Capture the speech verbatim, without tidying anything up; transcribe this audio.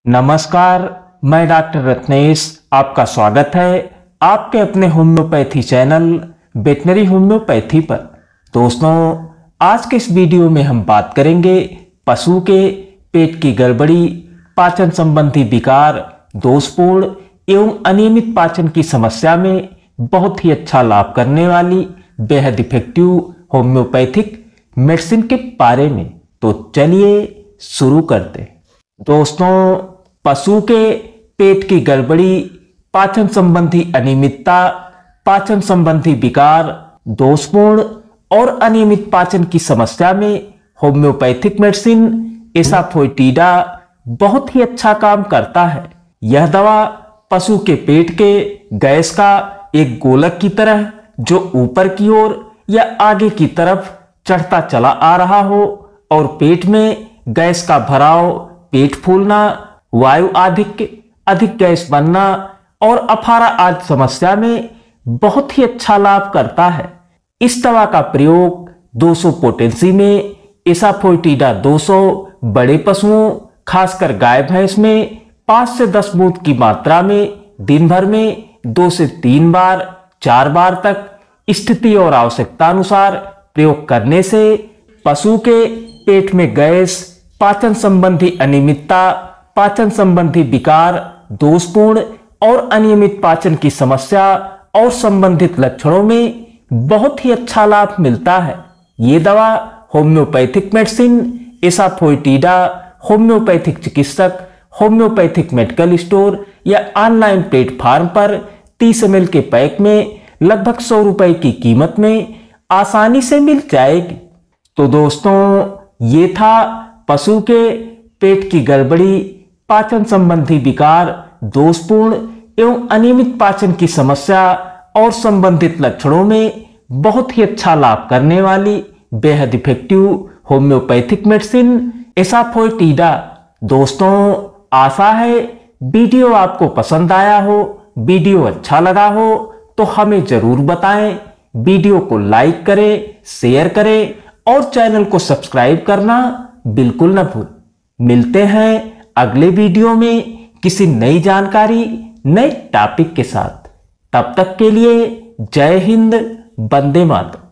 नमस्कार, मैं डॉक्टर रत्नेश आपका स्वागत है आपके अपने होम्योपैथी चैनल वेटनरी होम्योपैथी पर। दोस्तों, आज के इस वीडियो में हम बात करेंगे पशु के पेट की गड़बड़ी, पाचन संबंधी विकार, दोषपूर्ण एवं अनियमित पाचन की समस्या में बहुत ही अच्छा लाभ करने वाली बेहद इफेक्टिव होम्योपैथिक मेडिसिन के बारे में। तो चलिए शुरू करते हैं। दोस्तों, पशु के पेट की गड़बड़ी, पाचन संबंधी अनियमितता, पाचन संबंधी विकार, दोषपूर्ण और अनियमित पाचन की समस्या में होम्योपैथिक मेडिसिन एसाफोइटिडा बहुत ही अच्छा काम करता है। यह दवा पशु के पेट के गैस का एक गोलक की तरह जो ऊपर की ओर या आगे की तरफ चढ़ता चला आ रहा हो और पेट में गैस का भराव, पेट फूलना, वायु आधिक्य, अधिक गैस बनना और अफारा आदि समस्या में बहुत ही अच्छा लाभ करता है। इस दवा का प्रयोग दो सौ पोटेंसी में एसाफोइटिडा दो सौ बड़े पशुओं खासकर गाय भैंस में पाँच से दस बूंद की मात्रा में दिन भर में दो से तीन बार चार बार तक स्थिति और आवश्यकता अनुसार प्रयोग करने से पशु के पेट में गैस, पाचन संबंधी अनियमितता, पाचन संबंधी विकार, दोषपूर्ण और अनियमित पाचन की समस्या और संबंधित लक्षणों में बहुत ही अच्छा लाभ मिलता है। ये दवा होम्योपैथिक मेडिसिन एसाफोइटिडा होम्योपैथिक चिकित्सक, होम्योपैथिक मेडिकल स्टोर या ऑनलाइन प्लेटफॉर्म पर तीस एम एल के पैक में लगभग सौ रुपए की कीमत में आसानी से मिल जाएगी। तो दोस्तों, ये था पशु के पेट की गड़बड़ी, पाचन संबंधी विकार, दोषपूर्ण एवं अनियमित पाचन की समस्या और संबंधित लक्षणों में बहुत ही अच्छा लाभ करने वाली बेहद इफेक्टिव होम्योपैथिक मेडिसिन एसाफोइटिडा। दोस्तों, आशा है वीडियो आपको पसंद आया हो। वीडियो अच्छा लगा हो तो हमें जरूर बताएं। वीडियो को लाइक करें, शेयर करें और चैनल को सब्सक्राइब करना बिल्कुल न भूल। मिलते हैं अगले वीडियो में किसी नई जानकारी, नए टॉपिक के साथ। तब तक के लिए जय हिंद, वंदे मातरम।